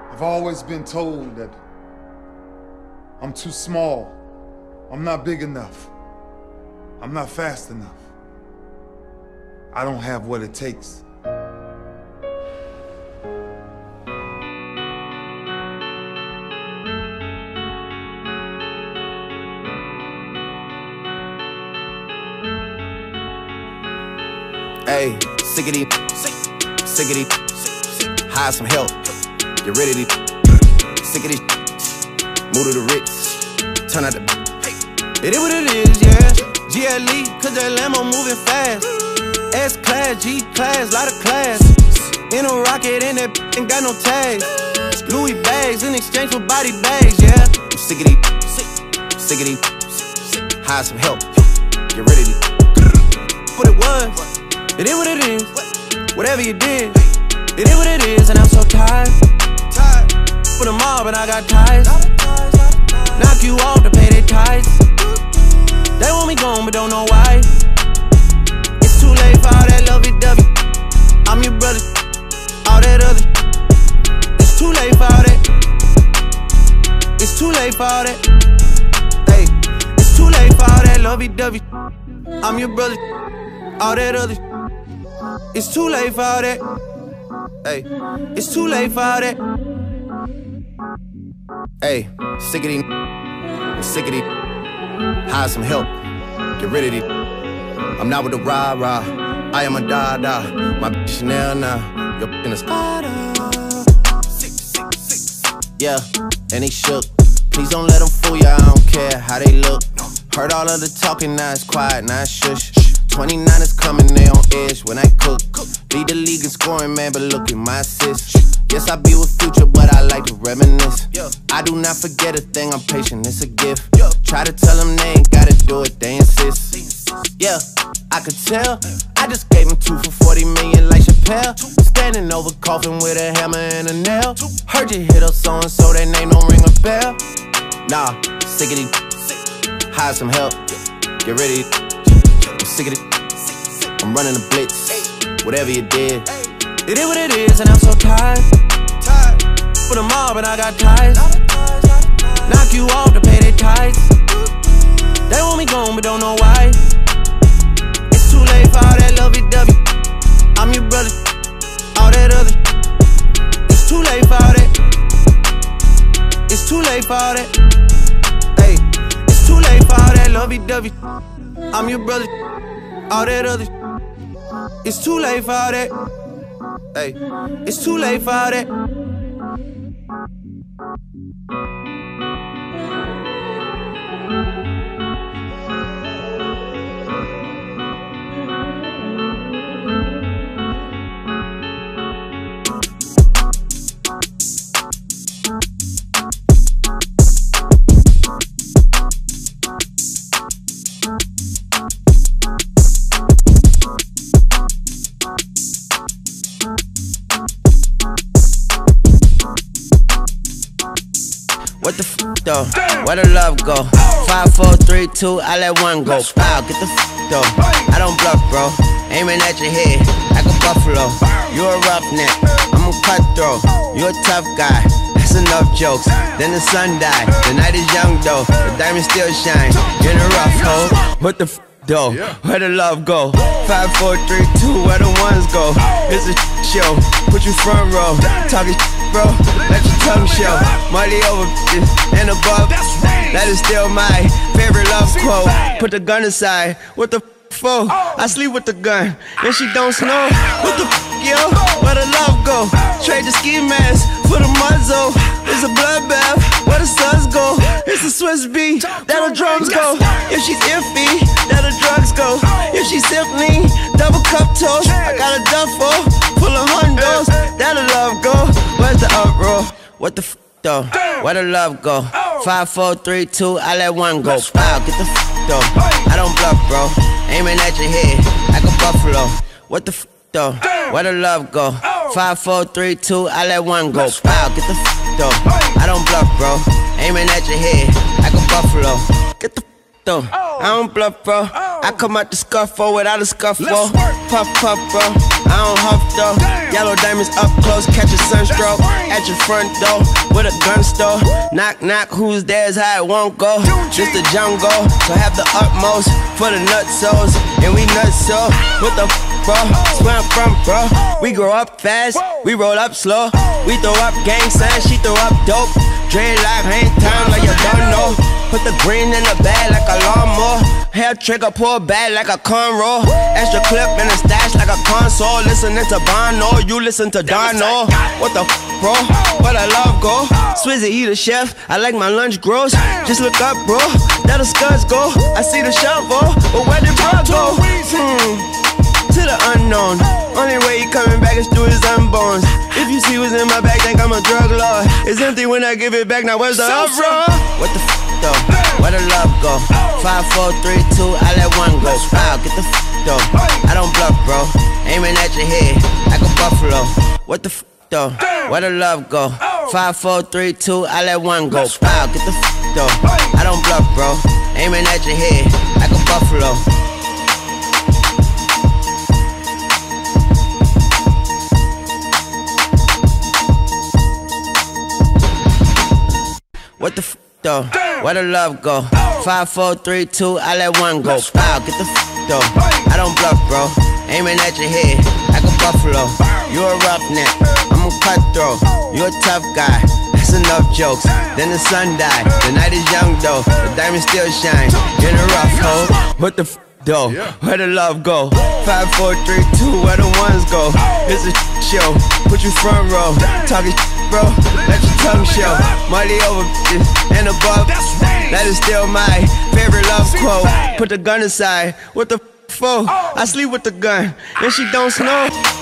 I've always been told that I'm too small, I'm not big enough, I'm not fast enough. I don't have what it takes. Hey, sick of these, hire some help, get rid of these, sick of these, move to the Ritz, turn out the, it is what it is, yeah. GLE, cause that Lambo moving fast, S-Class, G-Class, lot of class, in a rocket and that ain't got no tags, Louis bags in exchange for body bags, yeah. I'm sick of these, hire some help, get rid of these, what it was. It is what it is, whatever you did, it is what it is, and I'm so tired. For the mob and I got ties, knock you off to pay their tithes. They want me gone but don't know why. It's too late for all that lovey-dovey. I'm your brother, all that other. It's too late for all that. It's too late for all that. Hey, it's too late for all that lovey-dovey. I'm your brother, all that other. It's too late for all that. Hey, it's too late for all that. Hey, sick of these, hire some help, get rid of these. I'm not with the rah-rah, I am a da-da. My bitch Chanel now, your in the Spada. Yeah, and they shook. Please don't let them fool ya, I don't care how they look. Heard all of the talking, now it's quiet, now it's shush. 29 is coming, they on edge when I cook. Lead the league in scoring, man, but look at my assist. Yes, I be with Future, but I like to reminisce. I do not forget a thing, I'm patient, it's a gift. Try to tell them they ain't gotta do it, they insist. Yeah, I could tell. I just gave him 2 for 40 million like Chappelle. Standing over coffin with a hammer and a nail. Heard you hit up so-and-so, that name don't ring a bell. Nah, sick of these, hire some help, get rid of these. Sick of it, I'm running a blitz, whatever you did. It is what it is, and I'm so tired. For the mob and I got ties, knock you off to pay their tithes. They want me gone but don't know why. It's too late for all that lovey-dovey. I'm your brother, all that other. It's too late for all that. It's too late for all that. Hey, it's too late for all that lovey-dovey. I'm your brother, all that other. It's too late for all that. Hey, it's too late for all that. What the f though? Where the love go? 5, 4, 3, 2, I let one go. Wow, get the f though. I don't bluff, bro. Aiming at your head like a buffalo. You a roughneck, I'm a cutthroat. You a tough guy, that's enough jokes. Then the sun died, the night is young though. The diamond still shine, you're in a rough hole. What the f though? Where the love go? 5, 4, 3, 2, where the ones go? It's a show, put you front row. Talking bro, let your tongue show. Money over and above, that is still my favorite love quote. Put the gun aside, what the for? I sleep with the gun, and she don't snow. What the yo? Where the love go? Trade the ski mask for the muzzle. It's a bloodbath, where the suns go. It's a Swiss beat, that the drums go. If she's iffy, that the drugs go. If she's simply double cup toast, I got a duffel full of hundos, that the love go. Where's the uproar? What the f though? Where the love go? 5, 4, 3, 2, I let one go. Wow, get the f though. I don't bluff, bro. Aiming at your head like a buffalo. What the f though? Where the love go? 5, 4, 3, 2, I let one go. Wow, get the f though. I don't bluff, bro. Aiming at your head like a buffalo. Get the f though. I don't bluff, bro. I come out the scuffle without a scuffle. Puff, puff, bro. I don't huff though. Yellow diamonds up close, catch a sunstroke. At your front door, with a gun store. Knock, knock, who's there's how it won't go. Just the jungle, so have the utmost for the nutsos. And we nutso, what the bro? Where I'm from, bro. We grow up fast, we roll up slow. We throw up gang signs, she throw up dope. Dreadlock, hang time like you don't know. Put the green in the bag like a lawnmower. Hair trigger, pull back like a cornrow. Extra clip in the stash like a console. Listening to Bono, you listen to Dono. What the bro? Where the love go? Swizzy, he the chef, I like my lunch gross. Just look up, bro, there the scuds go. I see the shovel, but where did bro go? To the unknown. Only way he coming back is through his unborns. If you see what's in my bag, think I'm a drug lord. It's empty when I give it back, now where's the uproar? What the though? Where the love go? 5, 4, 3, 2, I let one go. Wow, get the though. I don't bluff, bro. Aiming at your head like a buffalo. What the though? Where the love go? 5, 4, 3, 2, I let one go. Wow, get the though. I don't bluff, bro. Aiming at your head like a buffalo. What the though? Where the love go? 5, 4, 3, 2, I let one go. Wow, get the though. I don't bluff, bro. Aiming at your head like a buffalo. You a roughneck, I'm a cutthroat. You a tough guy, that's enough jokes. Then the sun died, the night is young though. The diamonds still shine in a rough hole. What the though? Where the love go? 5, 4, 3, 2, where the ones go? It's a show, put you front row. Talking bro, let your tongue show. Money over and above, that is still my favorite love quote. Put the gun aside, what the for? I sleep with the gun, and she don't snow.